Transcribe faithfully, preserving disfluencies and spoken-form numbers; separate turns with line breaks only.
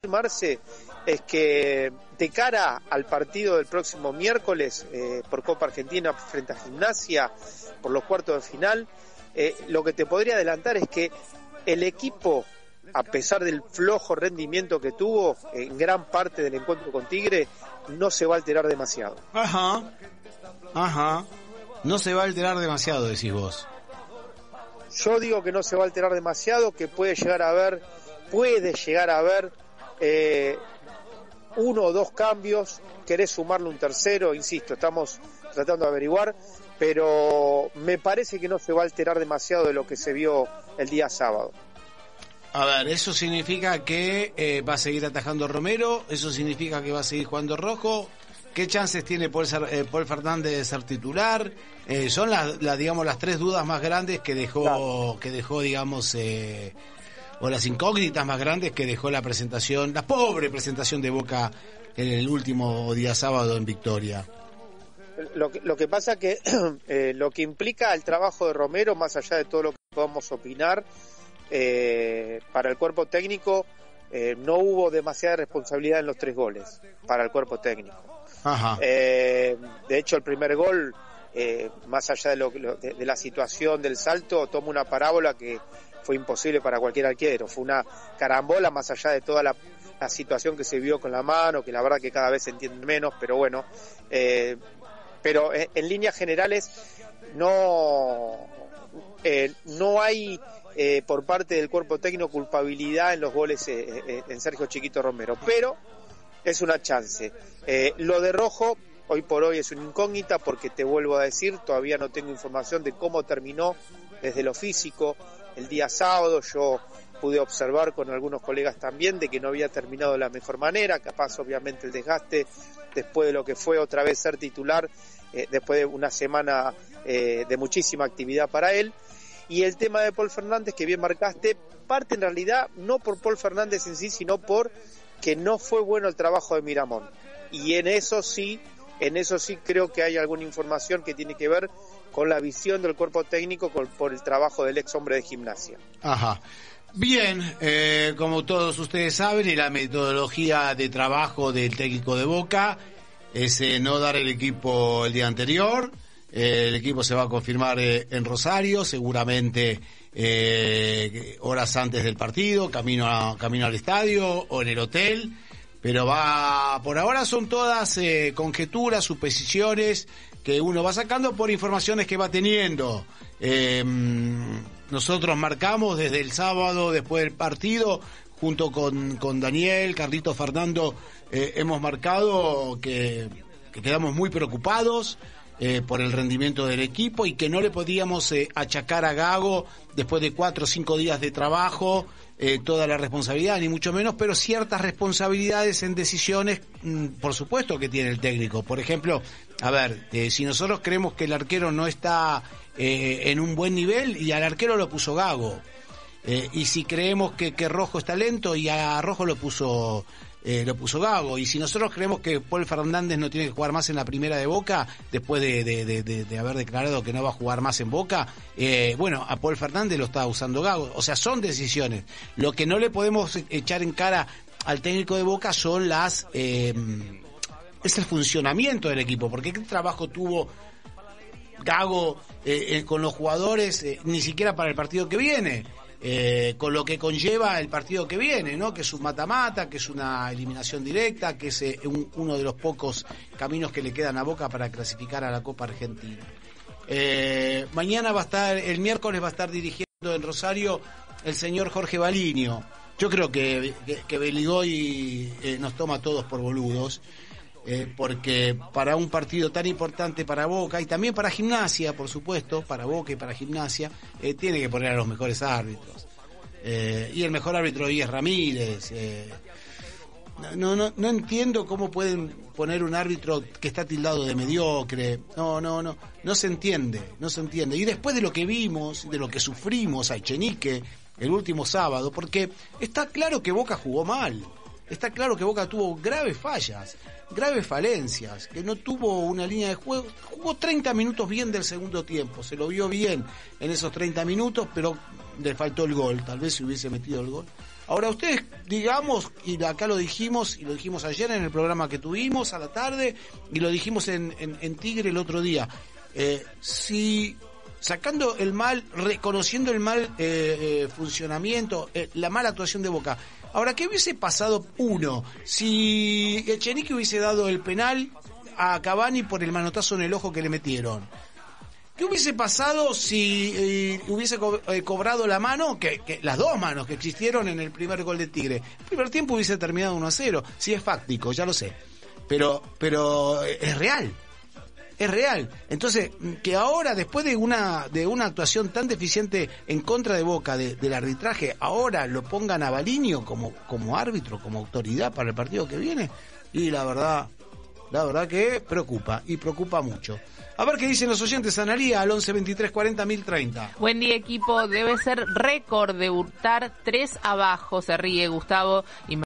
Marce, es que de cara al partido del próximo miércoles eh, por Copa Argentina frente a Gimnasia, por los cuartos de final, eh, lo que te podría adelantar es que el equipo, a pesar del flojo rendimiento que tuvo en gran parte del encuentro con Tigre, no se va a alterar demasiado.
Ajá, ajá, no se va a alterar demasiado, decís vos.
Yo digo que no se va a alterar demasiado, que puede llegar a haber, puede llegar a haber eh, uno o dos cambios, querés sumarle un tercero, insisto, estamos tratando de averiguar, pero me parece que no se va a alterar demasiado de lo que se vio el día sábado.
A ver, eso significa que eh, va a seguir atajando Romero, eso significa que va a seguir jugando Rojo. ¿Qué chances tiene Paul, eh, Paul Fernández de ser titular? Eh, son las, la, digamos, las tres dudas más grandes que dejó, claro. que dejó, digamos, eh, o las incógnitas más grandes que dejó la presentación, la pobre presentación de Boca en el último día sábado en Victoria.
Lo que, lo que pasa que eh, lo que implica el trabajo de Romero, más allá de todo lo que podamos opinar, eh, para el cuerpo técnico eh, no hubo demasiada responsabilidad en los tres goles para el cuerpo técnico.
Ajá.
Eh, de hecho, el primer gol, eh, más allá de, lo, de, de la situación del salto, toma una parábola que fue imposible para cualquier arquero. Fue una carambola, más allá de toda la, la situación que se vio con la mano, que la verdad que cada vez se entiende menos, pero bueno. Eh, pero en, en líneas generales no, eh, no hay eh, por parte del cuerpo técnico culpabilidad en los goles eh, eh, en Sergio Chiquito Romero, pero es una chance. Eh, lo de Rojo, hoy por hoy es una incógnita, porque te vuelvo a decir, todavía no tengo información de cómo terminó desde lo físico el día sábado. Yo pude observar con algunos colegas también de que no había terminado de la mejor manera, capaz obviamente el desgaste después de lo que fue otra vez ser titular, eh, después de una semana eh, de muchísima actividad para él. Y el tema de Paul Fernández, que bien marcaste, parte en realidad no por Paul Fernández en sí, sino por que no fue bueno el trabajo de Miramón. Y en eso sí, en eso sí creo que hay alguna información que tiene que ver con la visión del cuerpo técnico con, por el trabajo del ex hombre de Gimnasia.
Ajá. Bien, eh, como todos ustedes saben, y la metodología de trabajo del técnico de Boca es eh, no dar el equipo el día anterior. Eh, el equipo se va a confirmar eh, en Rosario, seguramente eh, horas antes del partido, camino a, camino al estadio o en el hotel, pero va, por ahora son todas eh, conjeturas, suposiciones que uno va sacando por informaciones que va teniendo. Eh, nosotros marcamos desde el sábado después del partido, junto con, con Daniel, Carlito, Fernando, eh, hemos marcado que, que quedamos muy preocupados Eh, por el rendimiento del equipo y que no le podíamos eh, achacar a Gago después de cuatro o cinco días de trabajo eh, toda la responsabilidad, ni mucho menos, pero ciertas responsabilidades en decisiones, mmm, por supuesto que tiene el técnico. Por ejemplo, a ver, eh, si nosotros creemos que el arquero no está eh, en un buen nivel, y al arquero lo puso Gago, eh, y si creemos que, que Rojo está lento, y a Rojo lo puso Eh, lo puso Gago, y si nosotros creemos que Paul Fernández no tiene que jugar más en la primera de Boca, después de, de, de, de, de haber declarado que no va a jugar más en Boca, eh, bueno, a Paul Fernández lo está usando Gago. O sea, son decisiones. Lo que no le podemos echar en cara al técnico de Boca son las eh, es el funcionamiento del equipo, porque qué trabajo tuvo Gago eh, eh, con los jugadores, eh, ni siquiera para el partido que viene. Eh, con lo que conlleva el partido que viene, ¿no? Que es un mata-mata, que es una eliminación directa, que es eh, un, uno de los pocos caminos que le quedan a Boca para clasificar a la Copa Argentina. Eh, mañana va a estar, el miércoles va a estar dirigiendo en Rosario el señor Jorge Balinio. Yo creo que, que, que Beligoy eh, nos toma a todos por boludos, eh, porque para un partido tan importante para Boca y también para Gimnasia, por supuesto, para Boca y para Gimnasia, eh, tiene que poner a los mejores árbitros. Eh, y el mejor árbitro hoy es Ramírez. Eh, no, no, no entiendo cómo pueden poner un árbitro que está tildado de mediocre. No, no, no, no se entiende, no se entiende. Y después de lo que vimos, de lo que sufrimos a Echenique el último sábado, porque está claro que Boca jugó mal. Está claro que Boca tuvo graves fallas, graves falencias, que no tuvo una línea de juego. Jugó treinta minutos bien del segundo tiempo, se lo vio bien en esos treinta minutos, pero le faltó el gol. Tal vez si hubiese metido el gol, Ahora ustedes, digamos, y acá lo dijimos, y lo dijimos ayer en el programa que tuvimos a la tarde, y lo dijimos en, en, en Tigre el otro día, eh, si sacando el mal, reconociendo el mal eh, eh, funcionamiento, eh, la mala actuación de Boca, ahora, ¿qué hubiese pasado, uno, si Echenique hubiese dado el penal a Cavani por el manotazo en el ojo que le metieron? ¿Qué hubiese pasado si eh, hubiese co- eh, cobrado la mano, que, que las dos manos que existieron en el primer gol de Tigre? El primer tiempo hubiese terminado uno a cero. Sí, es fáctico, ya lo sé. Pero, pero es real. Es real. Entonces, que ahora, después de una de una actuación tan deficiente en contra de Boca, de, del arbitraje, ahora lo pongan a Baliño como, como árbitro, como autoridad para el partido que viene, y la verdad, la verdad que preocupa, y preocupa mucho. A ver qué dicen los oyentes, Analía, al once veintitrés cuarenta mil treinta.
Buen día, equipo. Debe ser récord de hurtar tres abajo. Se ríe Gustavo. Y